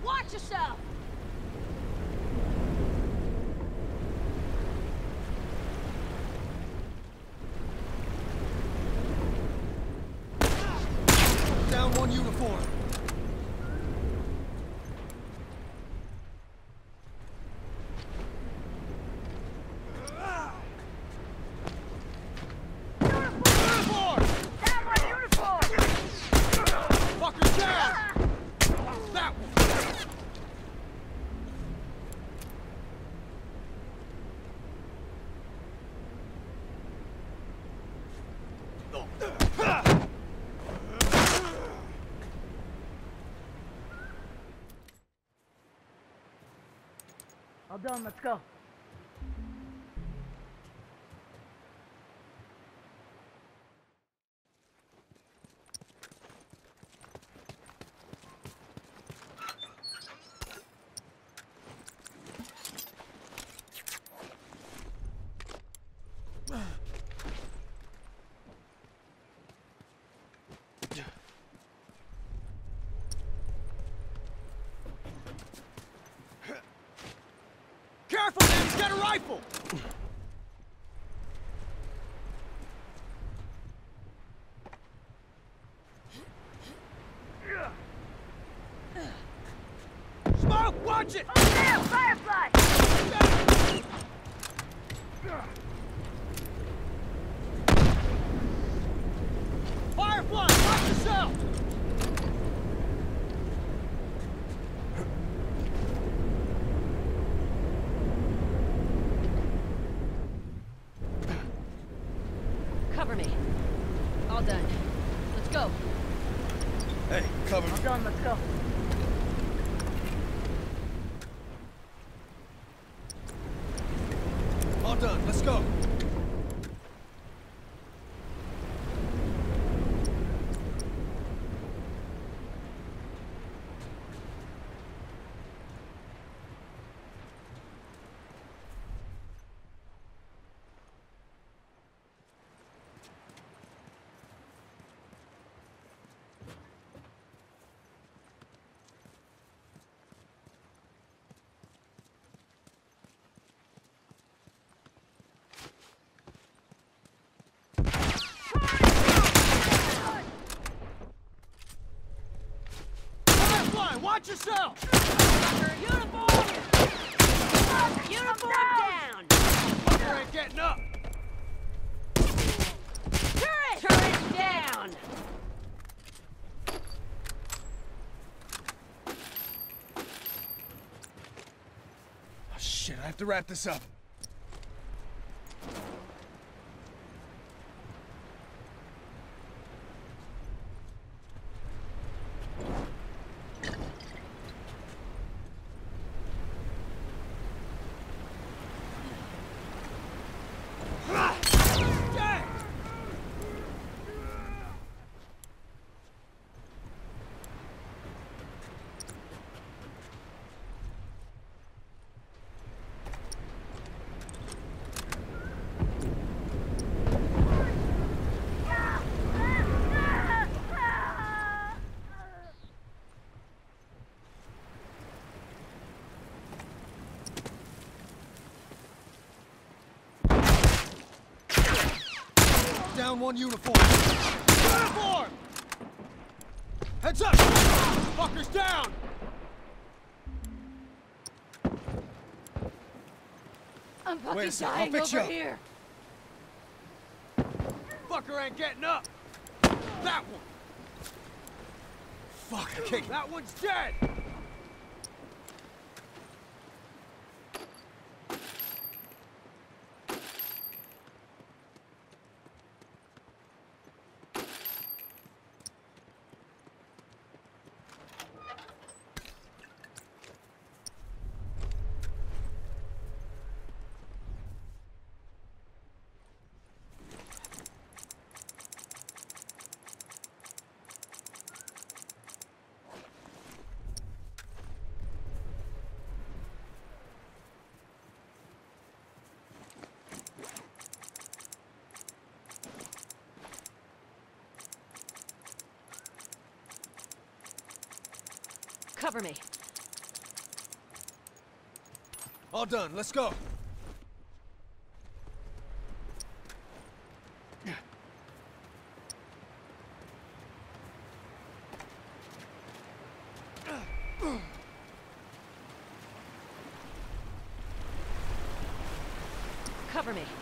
Watch yourself! Down one uniform. All done, let's go. Careful, man! He's got a rifle! Smoke! Watch it! Oh, damn! Firefly! Firefly! Watch yourself! Cover me. All done. Let's go. Hey, cover me. All done, let's go. All done, let's go. Firefly, watch yourself! Uniform! Uniform down! Fucker ain't getting up! Turret! Turret down! Oh, shit, I have to wrap this up. Down one uniform. Uniform! Heads up! Fucker's down! I'm Wait a fucking sec, I'll dying fix you over up. here. Fucker ain't getting up! That one! Fuck, I can't. That one's dead! Cover me. All done, let's go. Cover me.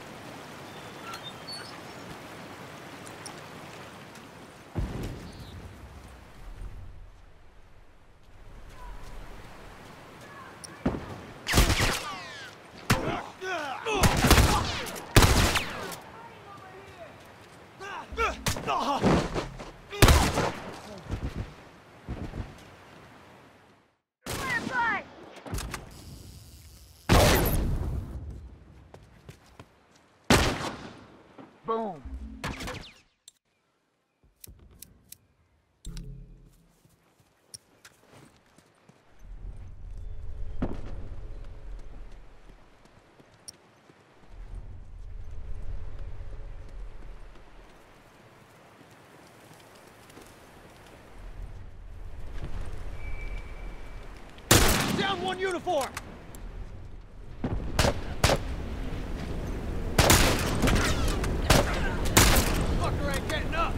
Boom. Down one uniform! Fucker ain't getting up!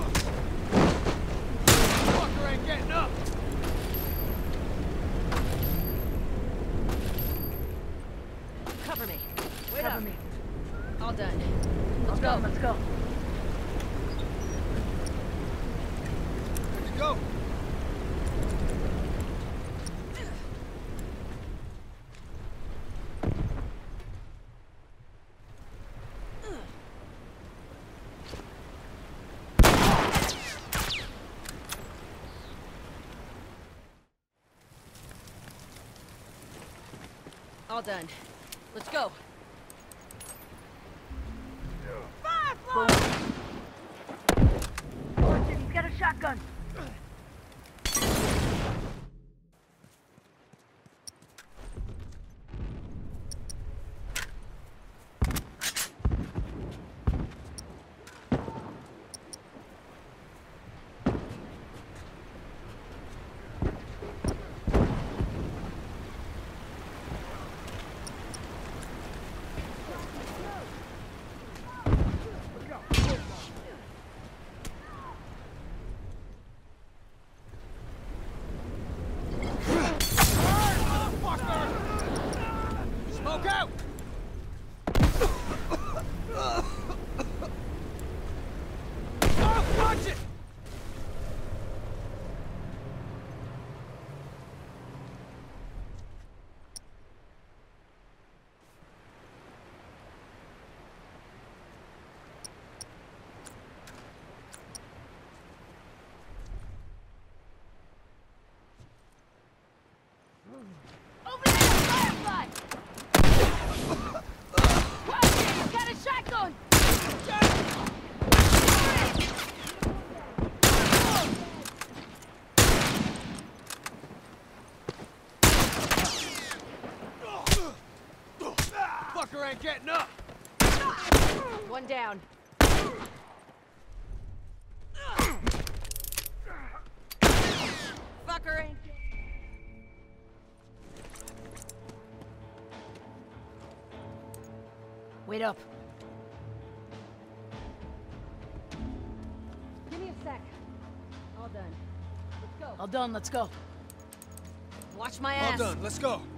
Fucker ain't getting up! Cover me. Wait Cover up. me. All done. All Let's done, go. let's go. Good to go. All done. Let's go. Boom. Fortune, he's got a shotgun. Smoke out! Oh, watch it! Over there, Firefly! Watch it, he's got a shotgun! Fucker ain't getting up! One down. Fucker ain't... Wait up. Give me a sec. All done. Let's go. All done, let's go. Watch my All ass. done, let's go.